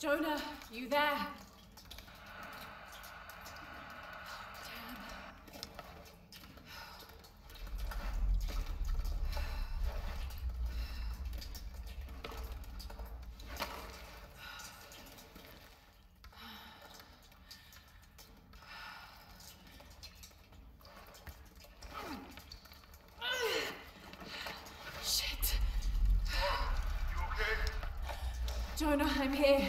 Jonah, you there? Shit. You okay? Jonah, I'm here.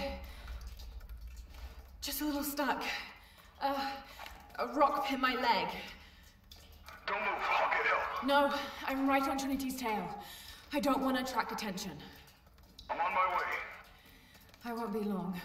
Just a little stuck. A rock hit my leg. Don't move, I'll get help. No, I'm right on Trinity's tail. I don't want to attract attention. I'm on my way. I won't be long.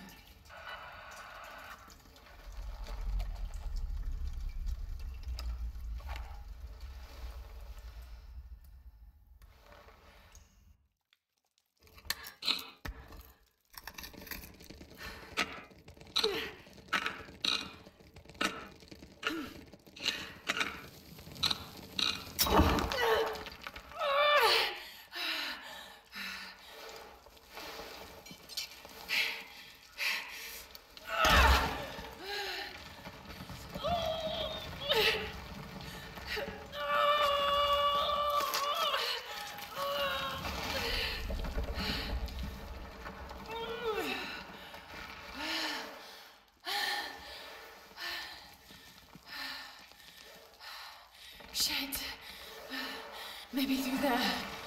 Shit. Maybe through there.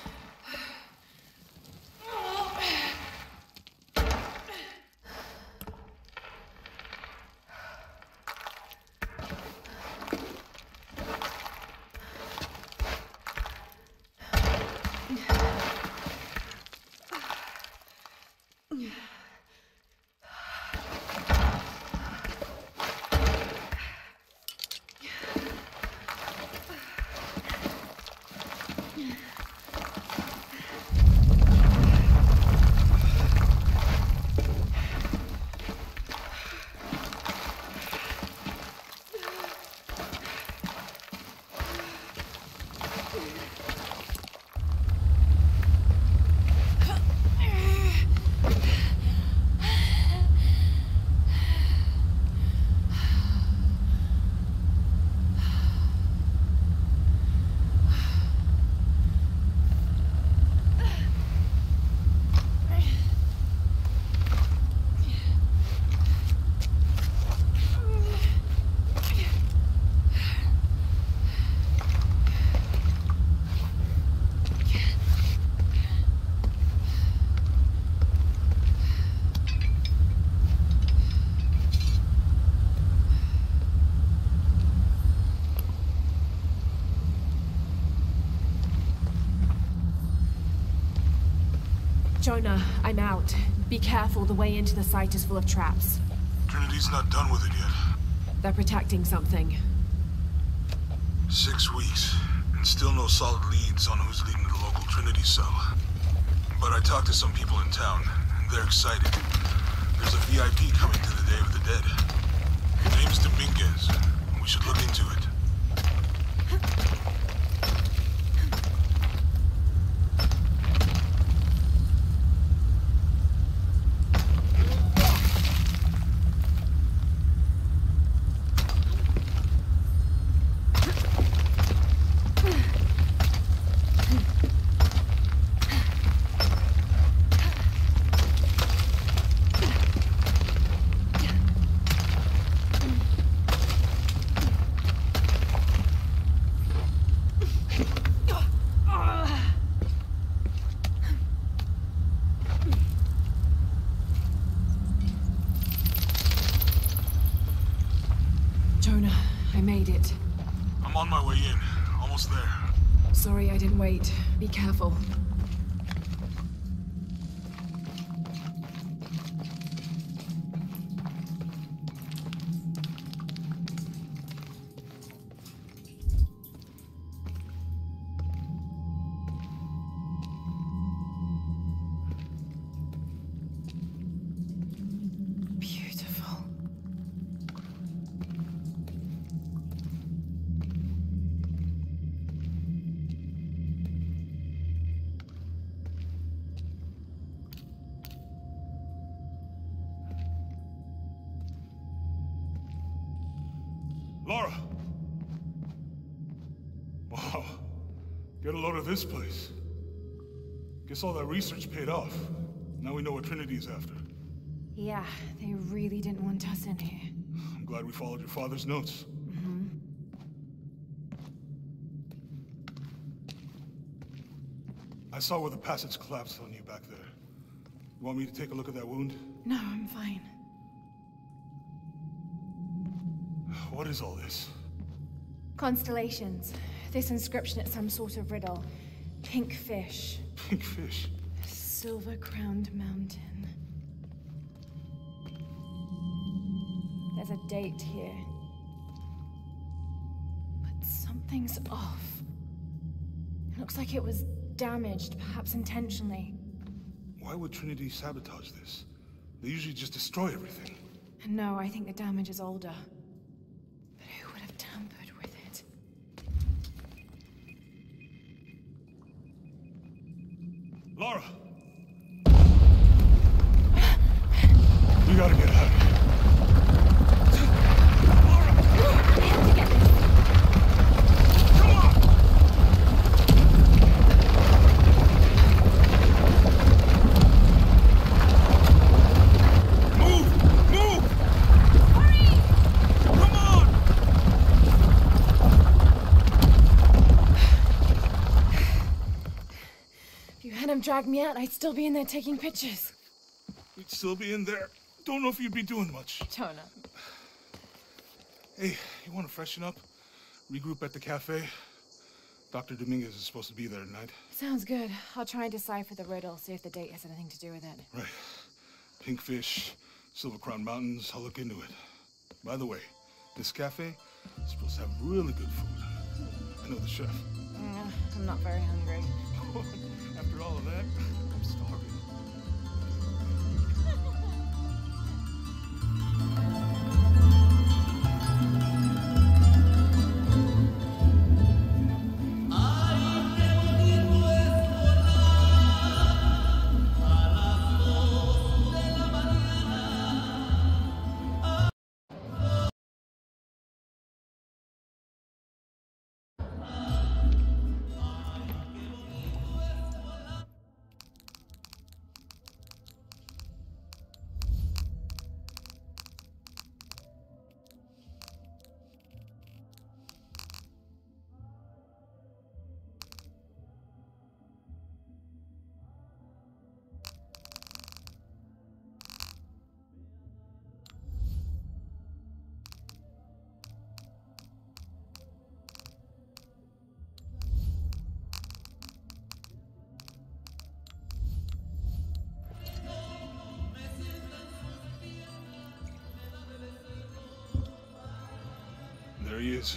Jonah, I'm out. Be careful, the way into the site is full of traps. Trinity's not done with it yet. They're protecting something. 6 weeks, and still no solid leads on who's leading the local Trinity cell. But I talked to some people in town, and they're excited. There's a VIP coming to the Day of the Dead. Her name's Dominguez. We should look into it. Jonah, I made it. I'm on my way in. Almost there. Sorry I didn't wait. Be careful. Beautiful. Lara! Wow. Get a load of this place. Guess all that research paid off. Now we know what Trinity is after. Yeah, they really didn't want us in here. I'm glad we followed your father's notes. I saw where the passage collapsed on you back there. You want me to take a look at that wound? No, I'm fine. What is all this? Constellations. This inscription is some sort of riddle. Pink fish. Pink fish? Silver-crowned mountain. There's a date here. But something's off. It looks like it was damaged, perhaps intentionally. Why would Trinity sabotage this? They usually just destroy everything. No, I think the damage is older. But who would have tampered with it? Lara! We gotta get out of here. Lara! I have to get this. Come on! Move! Move! Hurry! Come on! If you hadn't dragged me out, I'd still be in there taking pictures. We'd still be in there. Don't know if you'd be doing much. Jonah. Hey, you want to freshen up? Regroup at the cafe? Dr. Dominguez is supposed to be there tonight. Sounds good. I'll try and decipher the riddle, see if the date has anything to do with it. Right. Pink fish, Silver Crown Mountains, I'll look into it. By the way, this cafe is supposed to have really good food. I know the chef. I'm not very hungry. After all of that, I'm starving. There he is.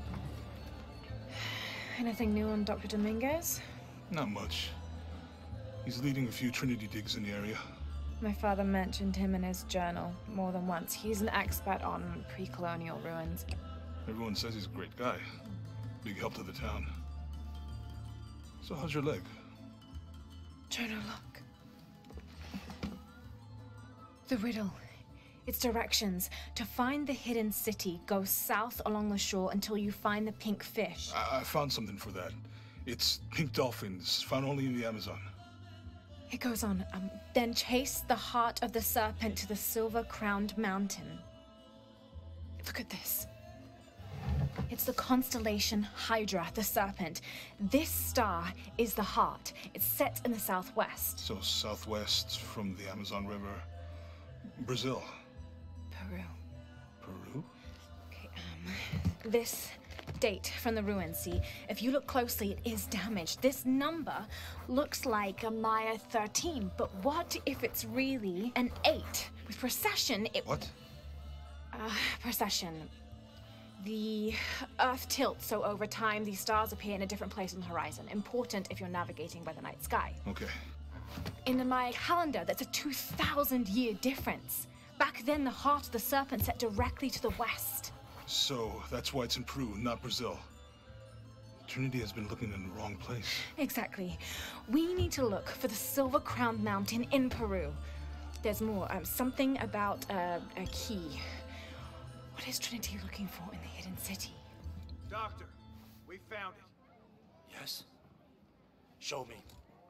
Anything new on Dr. Dominguez? Not much. He's leading a few Trinity digs in the area. My father mentioned him in his journal more than once. He's an expert on pre-colonial ruins. Everyone says he's a great guy. Big help to the town. So how's your leg? Jonah, look. The riddle. Its directions. To find the hidden city, go south along the shore until you find the pink fish. I found something for that. It's pink dolphins, found only in the Amazon. It goes on. Then chase the heart of the serpent to the silver-crowned mountain. Look at this. It's the constellation Hydra, the serpent. This star is the heart. It's set in the southwest. So southwest from the Amazon River. Brazil. Peru. Peru? Okay, this date from the ruins, see? If you look closely, it is damaged. This number looks like a Maya 13, but what if it's really an 8? With precession, it... What? Precession. The Earth tilts, so over time, these stars appear in a different place on the horizon. Important if you're navigating by the night sky. Okay. In the Maya calendar, that's a 2,000-year difference. Back then, the heart of the serpent set directly to the west. So that's why it's in Peru, not Brazil. Trinity has been looking in the wrong place. Exactly. We need to look for the silver-crowned mountain in Peru. There's more. Something about a key. What is Trinity looking for in the hidden city? Doctor, we found it. Yes? Show me.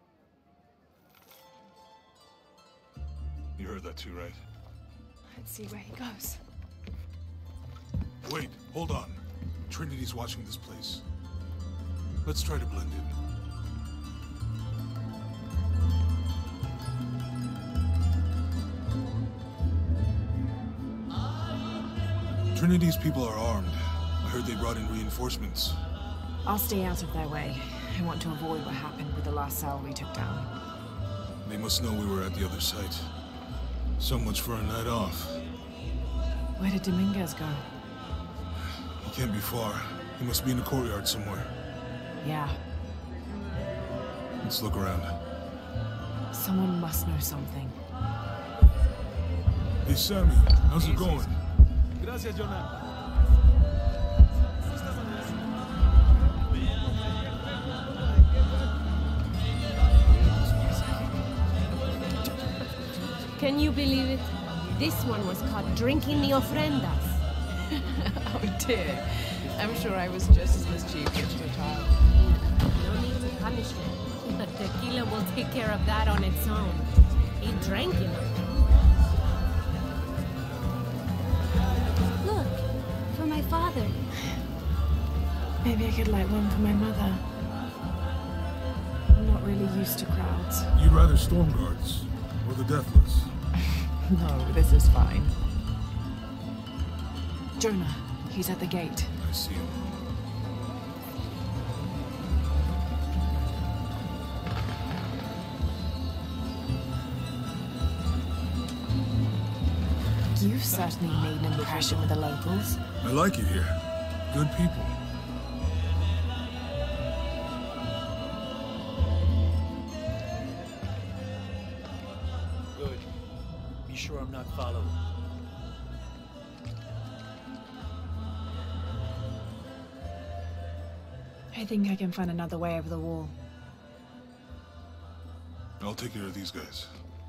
You heard that too, right? Let's see where he goes. Wait, hold on. Trinity's watching this place. Let's try to blend in. Trinity's people are armed. I heard they brought in reinforcements. I'll stay out of their way. I want to avoid what happened with the last cell we took down. They must know we were at the other site. So much for a night off. Where did Dominguez go? He can't be far. He must be in the courtyard somewhere. Yeah. Let's look around. Someone must know something. Hey, Sammy. How's it going? Gracias, Jonah. Can you believe it? This one was caught drinking the ofrendas. Oh dear. I'm sure I was just as mischievous as a child. No need to punish him. But tequila will take care of that on its own. He drank enough. Look, for my father. Maybe I could light one for my mother. I'm not really used to crowds. You'd rather storm guards or the deathless? No, this is fine. Jonah, he's at the gate. I see him. You've certainly made an impression with the locals. I like it here. Good people. Good. Be sure I'm not followed. I think I can find another way over the wall. I'll take care of these guys.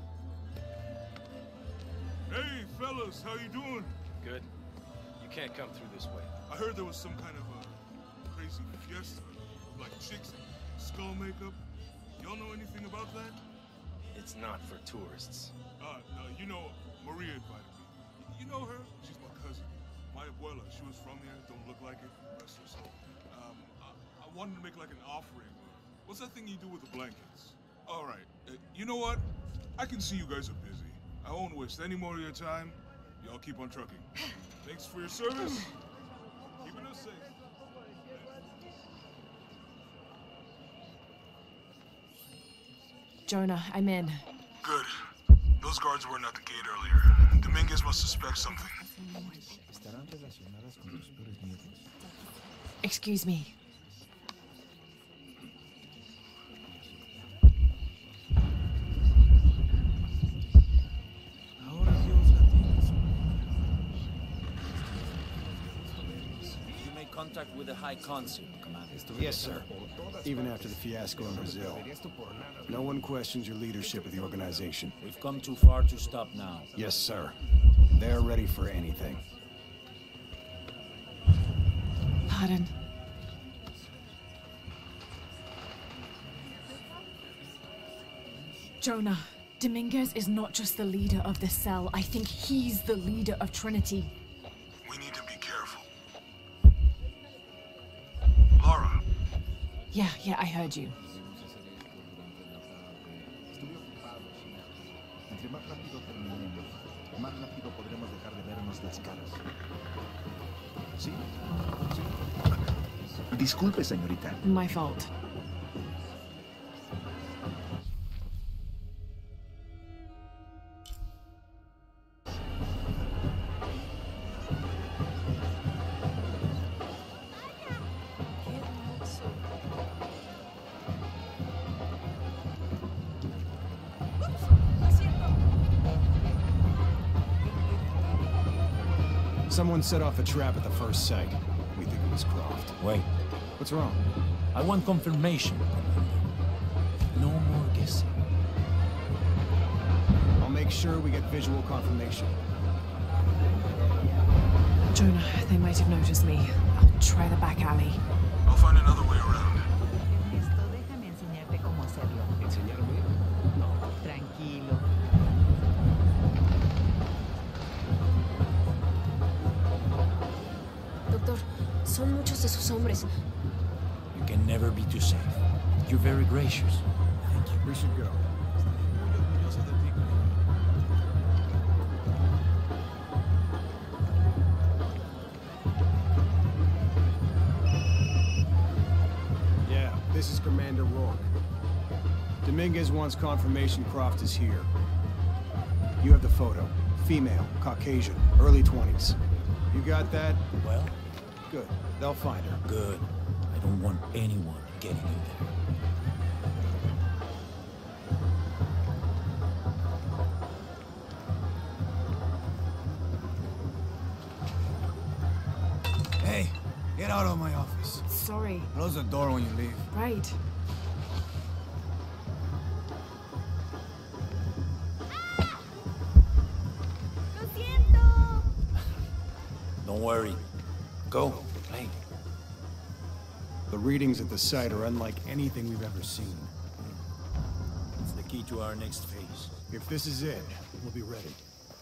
Hey, fellas, how you doing? Good. You can't come through this way. I heard there was some kind of a crazy fiesta, like chicks and skull makeup. Y'all know anything about that? It's not for tourists. No, you know, Maria invited me. You know her? She's my cousin. My abuela, she was from here, don't look like it, rest her soul. I wanted to make like an offering. What's that thing you do with the blankets? All right, you know what? I can see you guys are busy. I won't waste any more of your time. Y'all keep on trucking. Thanks for your service. Keeping us safe. Jonah, I'm in. Good. Those guards weren't at the gate earlier. Dominguez must suspect something. Excuse me. You made contact with the High Consul, Commander. Yes, sir. Even after the fiasco in Brazil. No one questions your leadership of the organization. We've come too far to stop now. Yes, sir. They're ready for anything. Pardon. Jonah, Dominguez is not just the leader of the cell. I think he's the leader of Trinity. We need to be careful. Lara. Yeah, I heard you. Disculpe, señorita. My fault. Someone set off a trap at the first site. We think it was Croft. Wait. What's wrong? I want confirmation, Commander. No more guessing. I'll make sure we get visual confirmation. Jonah, they might have noticed me. I'll try the back alley. I'll find another way around. Esto déjame enseñarte cómo hacerlo. ¿Enseñarme? No. Tranquilo. Doctor, son muchos de sus hombres. You can never be too safe. You're very gracious. Thank you. We should go. Yeah, this is Commander Rourke. Dominguez wants confirmation Croft is here. You have the photo. Female, Caucasian, early 20s. You got that? Well, Good. They'll find her. good. I don't want anyone getting in there. Hey, get out of my office. Sorry. Close the door when you leave. Right. Don't worry. Go. Play. The readings at the site are unlike anything we've ever seen. It's the key to our next phase. If this is it, we'll be ready.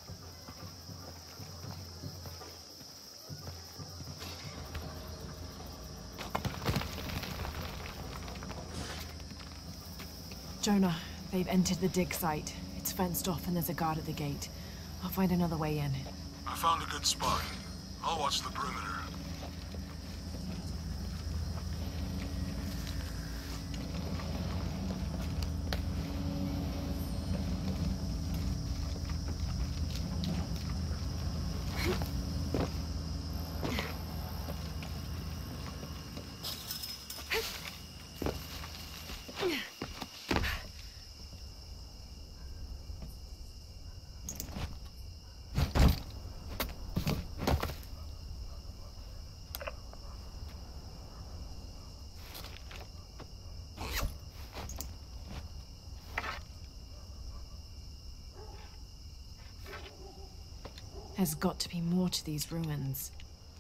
Jonah, they've entered the dig site. It's fenced off and there's a guard at the gate. I'll find another way in. I found a good spot. I'll watch the perimeter. There's got to be more to these ruins.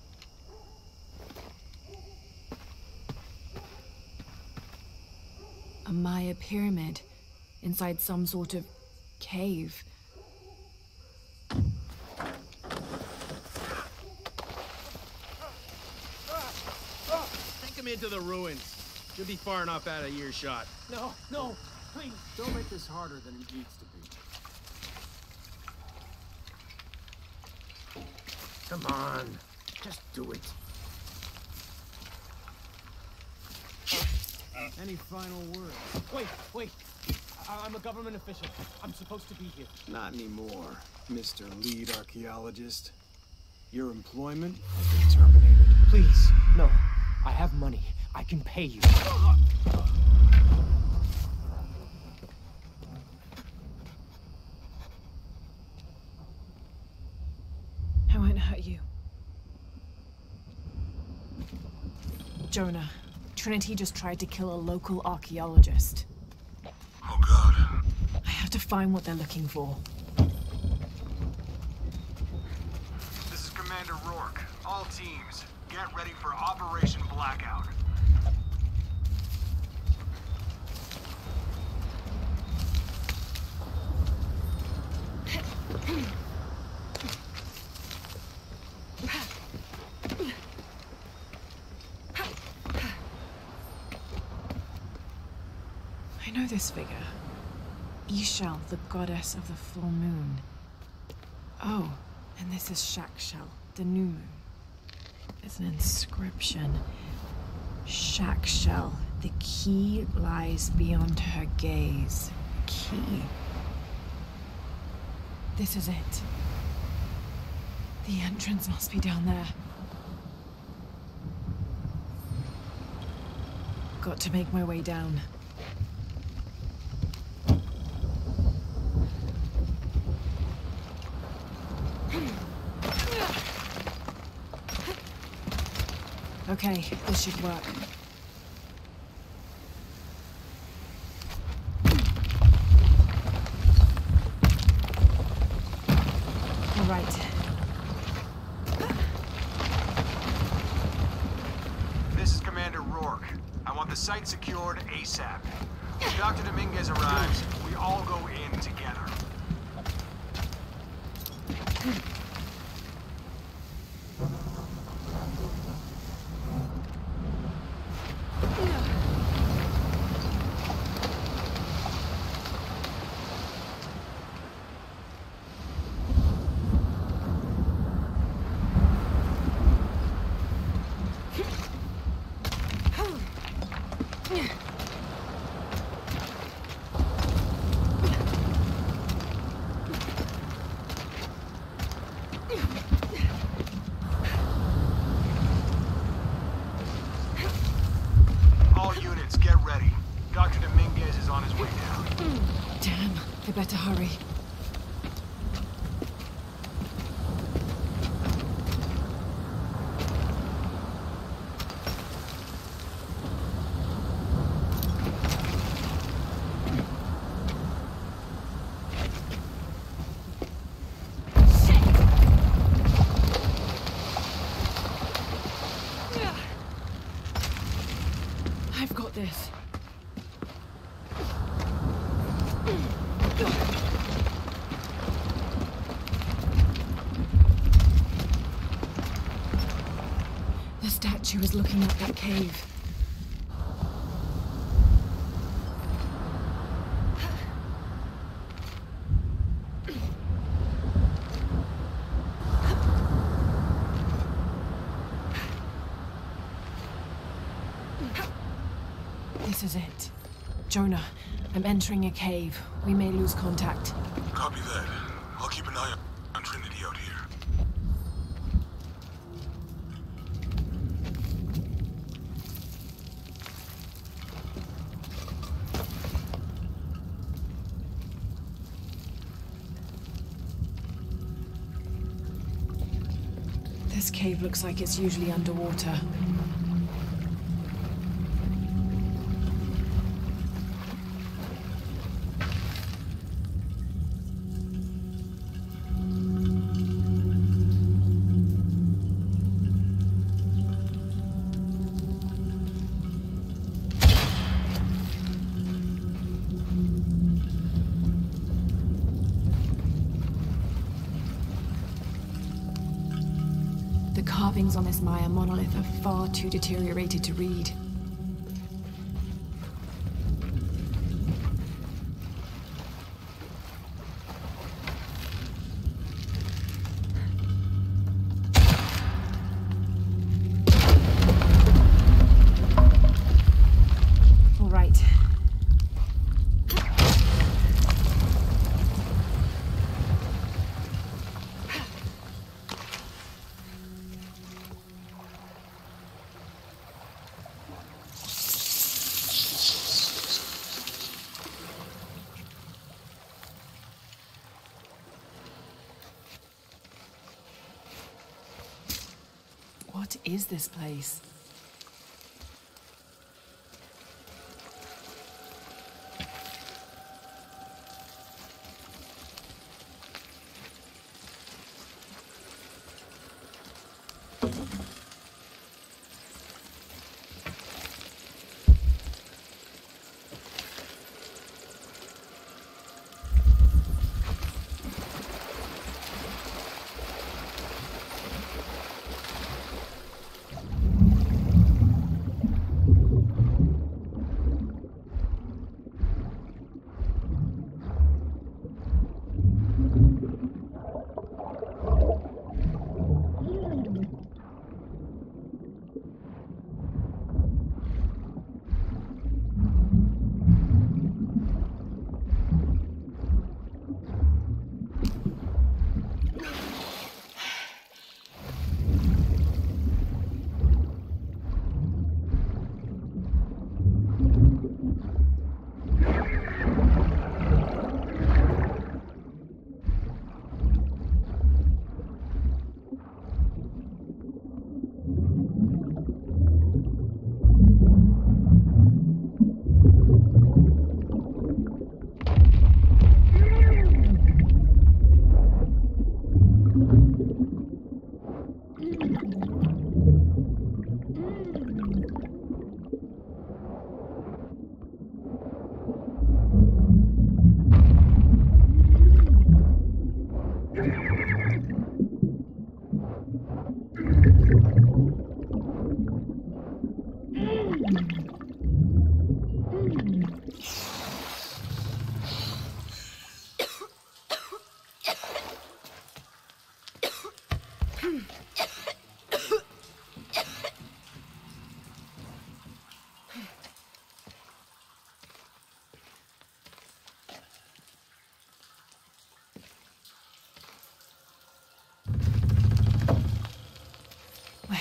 A Maya pyramid inside some sort of cave. Take him into the ruins. Should be far enough out of earshot. No, no, please. Don't make this harder than it needs to be. Come on, just do it. Any final words? Wait. I'm a government official. I'm supposed to be here. Not anymore, Mr. Lead Archaeologist. Your employment has been terminated. Please, no. I have money. I can pay you. I won't hurt you. Jonah, Trinity just tried to kill a local archaeologist. Oh God. I have to find what they're looking for. This is Commander Rourke. All teams, get ready for Operation Blackout. I know this figure. Ishal, the goddess of the full moon. Oh, and this is Shakshal, the new moon. There's an inscription. Shakshal, the key lies beyond her gaze. Key. This is it. The entrance must be down there. Got to make my way down. Okay, this should work. All right. Dominguez arrives, we all go in together. All units, get ready. Dr. Dominguez is on his way down. Damn, they better hurry. I've got this. The statue is looking up that cave. This is it. Jonah, I'm entering a cave. We may lose contact. Copy that. I'll keep an eye on Trinity out here. This cave looks like it's usually underwater. The carvings on this Maya monolith are far too deteriorated to read. All right. What is this place?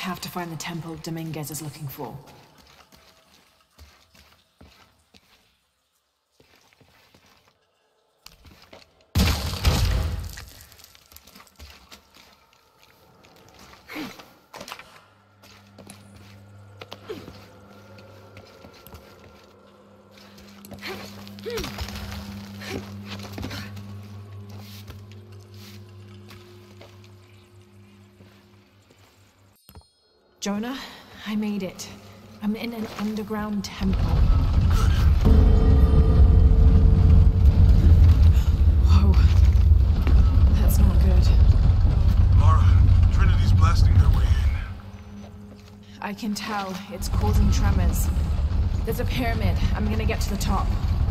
have to find the temple Dominguez is looking for. Jonah, I made it. I'm in an underground temple. Whoa. That's not good. Lara, Trinity's blasting their way in. I can tell. It's causing tremors. There's a pyramid. I'm gonna get to the top.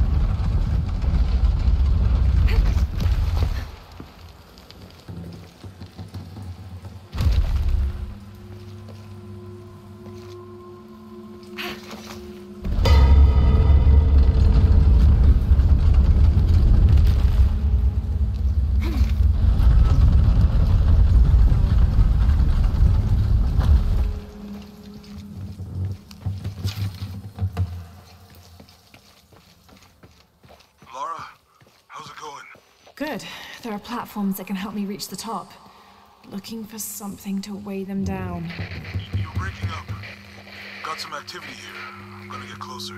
Lara, how's it going? Good. There are platforms that can help me reach the top. Looking for something to weigh them down. You're breaking up. Got some activity here. I'm gonna get closer.